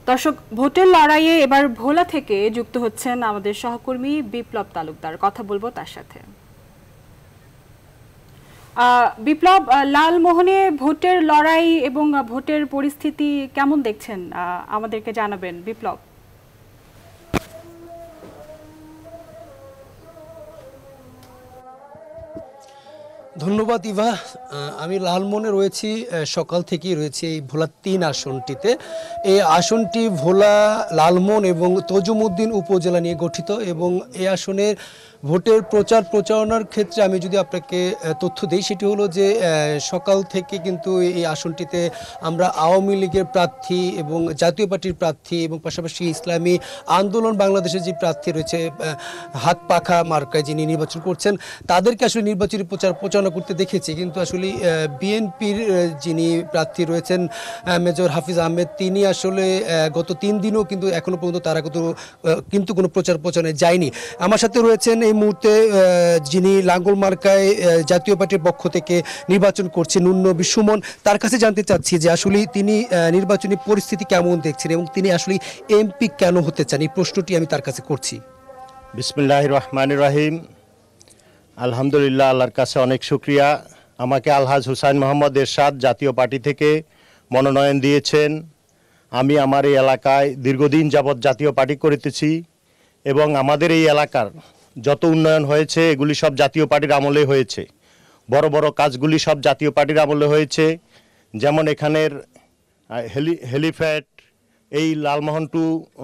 দর্শক, ভোটের লড়াইয়ে এবার ভোলা থেকে যুক্ত হচ্ছেন আমাদের সহকর্মী বিপ্লব তালুকদার। কথা বলবো তার সাথে। বিপ্লব, লালমোহনে ভোটের লড়াই এবং ভোটের পরিস্থিতি কেমন দেখছেন আমাদেরকে জানাবেন বিপ্লব। ধন্যবাদ ইভা। আমি লালমোহনে রয়েছি, সকাল থেকেই রয়েছি এই ভোলা ৩ আসনটিতে। এই আসনটি ভোলা, লালমোহন এবং তজুমউদ্দিন উপজেলা নিয়ে গঠিত এবং এই আসনের ভোটের প্রচারণার ক্ষেত্রে আমি যদি আপনাকে তথ্য দিই, সেটি হলো যে সকাল থেকে কিন্তু এই আসনটিতে আমরা আওয়ামী লীগের প্রার্থী এবং জাতীয় পার্টির প্রার্থী এবং পাশাপাশি ইসলামী আন্দোলন বাংলাদেশের যে প্রার্থী রয়েছে হাত পাখা মার্কায় যিনি নির্বাচন করছেন, তাদেরকে আসলে নির্বাচনী প্রচারণা করতে দেখেছি। কিন্তু আসলে বিএনপির যিনি প্রার্থী রয়েছেন মেজর হাফিজ আহমেদ, তিনি আসলে গত ৩ দিনও কিন্তু এখনো পর্যন্ত তারা কিন্তু কোনো প্রচারণায় যায়নি। আমার সাথে রয়েছেন এই মুহূর্তে যিনি লাঙ্গল মার্কায় জাতীয় পার্টির পক্ষ থেকে নির্বাচন করছেন নুন্নবী সুমন। তার কাছে জানতে চাচ্ছি যে আসলে তিনি নির্বাচনী পরিস্থিতি কেমন দেখছেন এবং তিনি আসলে এমপি কেন হতে চান, এই প্রশ্নটি আমি তার কাছে করছি। বিসমিল্লাহির রহমানির রহিম। আলহামদুলিল্লাহ, আল্লাহর কাছে অনেক শুকরিয়া। আমাকে আলহাজ হুসাইন মোহাম্মদ এরশাদ জাতীয় পার্টি থেকে মনোনয়ন দিয়েছেন। আমি আমার এই এলাকায় দীর্ঘদিন যাবৎ জাতীয় পার্টি করিতেছি এবং আমাদের এই এলাকার যত উন্নয়ন হয়েছে এগুলি সব জাতীয় পার্টির আমলে হয়েছে। বড় বড় কাজগুলি সব জাতীয় পার্টির আমলে হয়েছে। যেমন এখানের হেলিপ্যাড, এই লালমোহন টু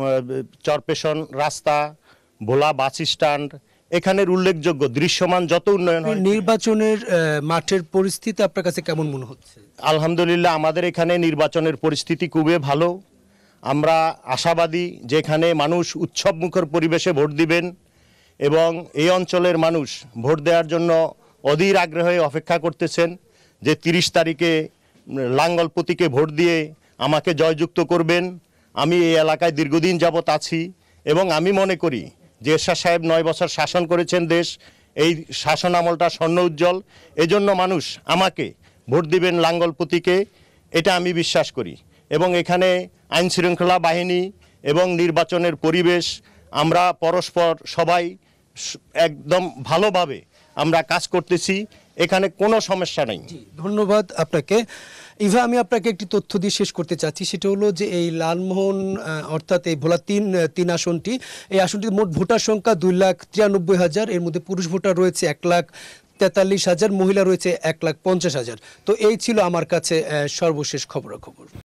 চরপেশন রাস্তা, ভোলা বাস স্ট্যান্ড, এখানের উল্লেখযোগ্য দৃশ্যমান যত উন্নয়ন। নির্বাচনের মাঠের পরিস্থিতি আপনার কাছে কেমন মনে হচ্ছে? আলহামদুলিল্লাহ, আমাদের এখানে নির্বাচনের পরিস্থিতি খুবই ভালো। আমরা আশাবাদী যে এখানে মানুষ উৎসবমুখর পরিবেশে ভোট দিবেন এবং এই অঞ্চলের মানুষ ভোট দেওয়ার জন্য অধীর আগ্রহে অপেক্ষা করতেছেন যে 30 তারিখে লাঙ্গল প্রতীকে ভোট দিয়ে আমাকে জয়যুক্ত করবেন। আমি এই এলাকায় দীর্ঘদিন যাবৎ আছি এবং আমি মনে করি যে এরশাদ সাহেব 9 বছর শাসন করেছেন দেশ, এই শাসন আমলটা স্বর্ণ উজ্জ্বল। এজন্য মানুষ আমাকে ভোট দিবেন লাঙ্গল প্রতীকে, এটা আমি বিশ্বাস করি। এবং এখানে আইন শৃঙ্খলা বাহিনী এবং নির্বাচনের পরিবেশ, আমরা পরস্পর সবাই একদম ভালোভাবে আমরা কাজ করতেছি, এখানে কোনো সমস্যা নেই। ধন্যবাদ আপনাকে ইভা। আমি আপনাকে একটি তথ্য দিয়ে শেষ করতে চাচ্ছি, সেটা হলো যে এই লালমোহন অর্থাৎ এই ভোলা ৩ আসনটি, এই আসনটির মোট ভোটার সংখ্যা 2,93,000। এর মধ্যে পুরুষ ভোটার রয়েছে 1,43,000, মহিলা রয়েছে 1,50,000। তো এই ছিল আমার কাছে সর্বশেষ খবরাখবর।